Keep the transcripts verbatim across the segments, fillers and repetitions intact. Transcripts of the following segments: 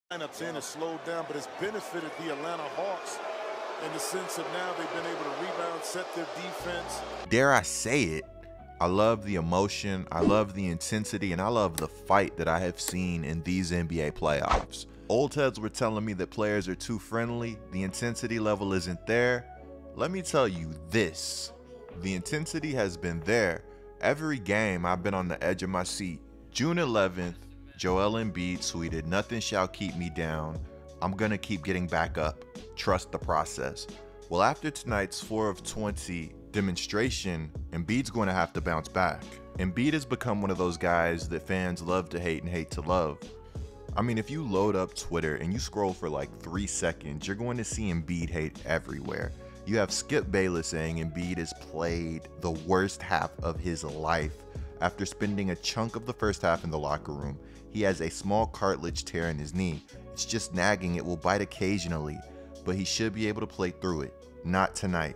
lineups in has slowed down, but it's benefited the Atlanta Hawks in the sense of now they've been able to rebound, set their defense. Dare I say it, I love the emotion, I love the intensity, and I love the fight that I have seen in these N B A playoffs. Old heads were telling me that players are too friendly, the intensity level isn't there. Let me tell you this, the intensity has been there. Every game I've been on the edge of my seat. June eleventh, Joel Embiid tweeted, "Nothing shall keep me down. I'm gonna keep getting back up. Trust the process." Well, after tonight's four of twenty demonstration, Embiid's going to have to bounce back. Embiid has become one of those guys that fans love to hate and hate to love. I mean, if you load up Twitter and you scroll for like three seconds, you're going to see Embiid hate everywhere. You have Skip Bayless saying Embiid has played the worst half of his life. After spending a chunk of the first half in the locker room, he has a small cartilage tear in his knee. It's just nagging, it will bite occasionally, but he should be able to play through it. Not tonight.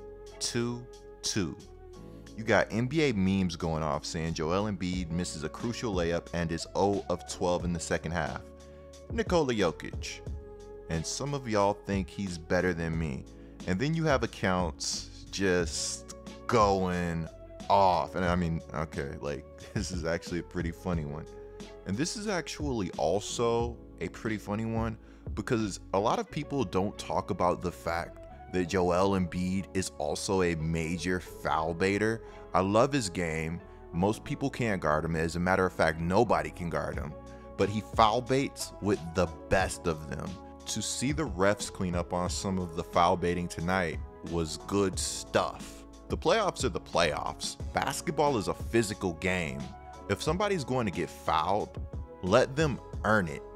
two two. You got N B A memes going off saying Joel Embiid misses a crucial layup and is zero of twelve in the second half. Nikola Jokic. And some of y'all think he's better than me. And then you have accounts just going off. And I mean, okay, like this is actually a pretty funny one. And this is actually also a pretty funny one because a lot of people don't talk about the fact that Joel Embiid is also a major foul baiter. I love his game. Most people can't guard him. As a matter of fact, nobody can guard him. But he foul baits with the best of them. To see the refs clean up on some of the foul baiting tonight was good stuff. The playoffs are the playoffs. Basketball is a physical game. If somebody's going to get fouled, let them earn it.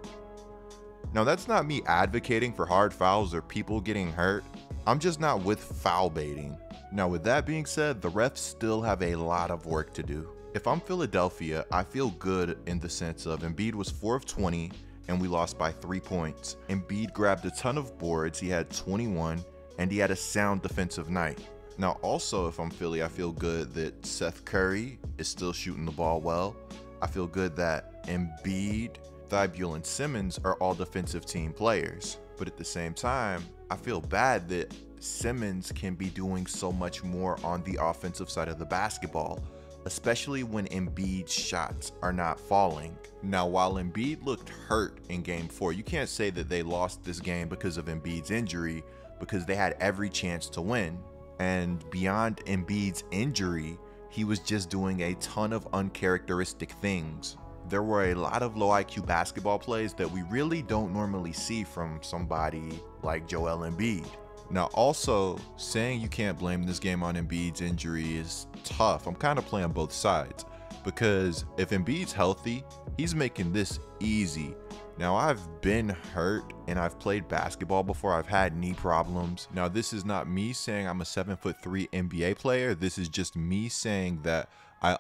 Now, that's not me advocating for hard fouls or people getting hurt. I'm just not with foul baiting. Now, with that being said, the refs still have a lot of work to do. If I'm Philadelphia, I feel good in the sense of Embiid was four of twenty and we lost by three points. Embiid grabbed a ton of boards, he had twenty-one, and he had a sound defensive night. Now, also, if I'm Philly, I feel good that Seth Curry is still shooting the ball well. I feel good that Embiid, Thibault, and Simmons are all defensive team players. But at the same time, I feel bad that Simmons can be doing so much more on the offensive side of the basketball, especially when Embiid's shots are not falling. Now, while Embiid looked hurt in game four, you can't say that they lost this game because of Embiid's injury, because they had every chance to win. And beyond Embiid's injury, he was just doing a ton of uncharacteristic things. There were a lot of low I Q basketball plays that we really don't normally see from somebody like Joel Embiid. Now, also, saying you can't blame this game on Embiid's injury is tough. I'm kind of playing both sides because if Embiid's healthy, he's making this easy. Now, I've been hurt and I've played basketball before. I've had knee problems. Now, this is not me saying I'm a seven foot three N B A player. This is just me saying that I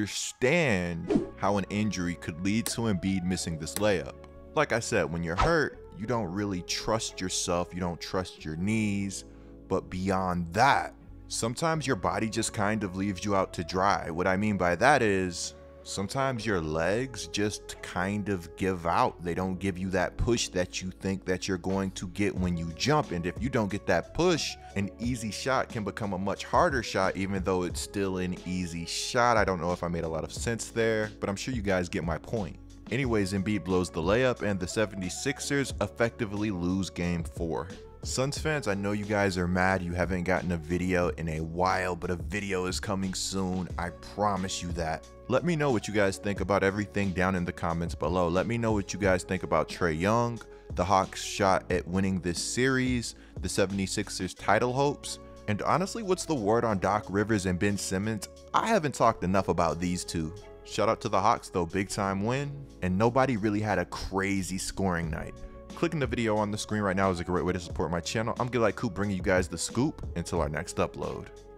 understand how an injury could lead to Embiid missing this layup. Like I said, when you're hurt, you don't really trust yourself. You don't trust your knees. But beyond that, sometimes your body just kind of leaves you out to dry. What I mean by that is sometimes your legs just kind of give out. They don't give you that push that you think that you're going to get when you jump. And if you don't get that push, an easy shot can become a much harder shot, even though it's still an easy shot. I don't know if I made a lot of sense there, but I'm sure you guys get my point. Anyways, Embiid blows the layup and the seventy-sixers effectively lose game four. Suns fans, I know you guys are mad you haven't gotten a video in a while, but a video is coming soon. I promise you that. Let me know what you guys think about everything down in the comments below. Let me know what you guys think about Trae Young, the Hawks' shot at winning this series, the seventy-sixers title hopes, and honestly, what's the word on Doc Rivers and Ben Simmons? I haven't talked enough about these two. Shout out to the Hawks though, big time win, and nobody really had a crazy scoring night. Clicking the video on the screen right now is a great way to support my channel. I'm Get Like Coop bringing you guys the scoop until our next upload.